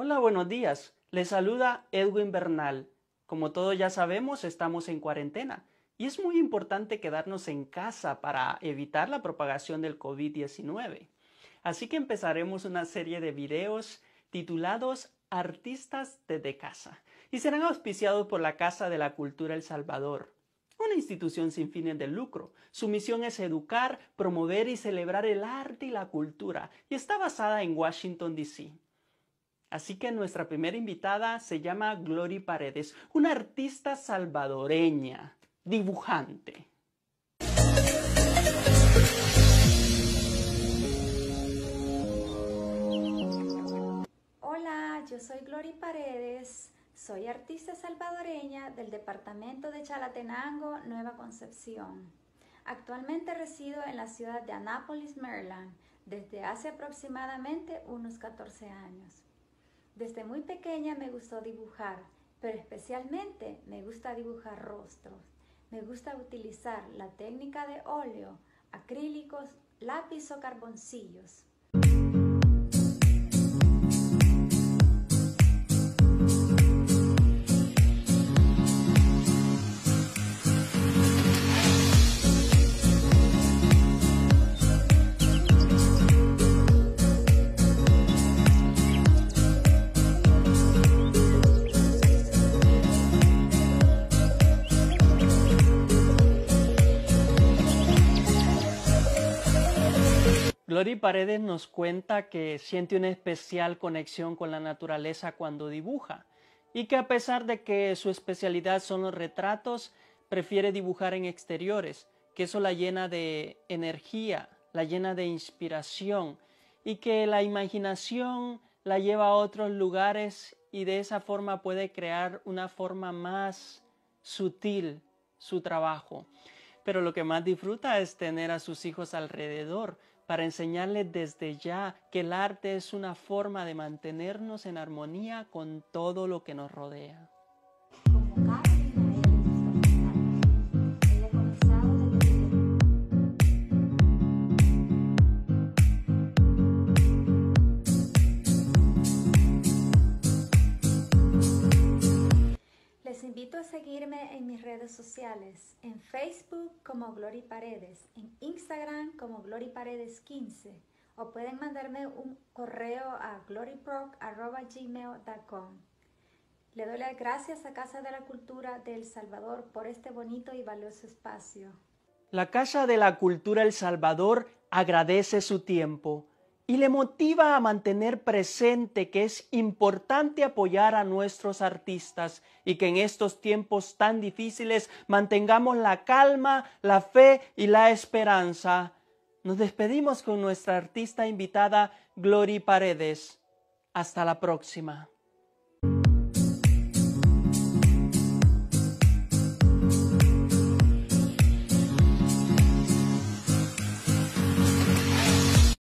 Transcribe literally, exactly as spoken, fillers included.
Hola, buenos días. Les saluda Edwin Bernal. Como todos ya sabemos, estamos en cuarentena y es muy importante quedarnos en casa para evitar la propagación del COVID diecinueve. Así que empezaremos una serie de videos titulados Artistas desde casa y serán auspiciados por la Casa de la Cultura El Salvador, una institución sin fines de lucro. Su misión es educar, promover y celebrar el arte y la cultura y está basada en Washington, D C Así que nuestra primera invitada se llama Glory Paredes, una artista salvadoreña, dibujante. Hola, yo soy Glory Paredes, soy artista salvadoreña del departamento de Chalatenango, Nueva Concepción. Actualmente resido en la ciudad de Annapolis, Maryland, desde hace aproximadamente unos catorce años. Desde muy pequeña me gustó dibujar, pero especialmente me gusta dibujar rostros. Me gusta utilizar la técnica de óleo, acrílicos, lápiz o carboncillos. Glory Paredes nos cuenta que siente una especial conexión con la naturaleza cuando dibuja y que a pesar de que su especialidad son los retratos, prefiere dibujar en exteriores, que eso la llena de energía, la llena de inspiración y que la imaginación la lleva a otros lugares y de esa forma puede crear una forma más sutil su trabajo. Pero lo que más disfruta es tener a sus hijos alrededor, para enseñarles desde ya que el arte es una forma de mantenernos en armonía con todo lo que nos rodea. Como Carolina, ella comenzaba desde Les invito a seguirme en mis redes sociales, en Facebook como Glory Paredes, en Instagram como Glory Paredes quince, o pueden mandarme un correo a gloryproc arroba gmail punto com. Le doy las gracias a Casa de la Cultura de El Salvador por este bonito y valioso espacio. La Casa de la Cultura El Salvador agradece su tiempo y le motiva a mantener presente que es importante apoyar a nuestros artistas y que en estos tiempos tan difíciles mantengamos la calma, la fe y la esperanza. Nos despedimos con nuestra artista invitada Glory Paredes. Hasta la próxima.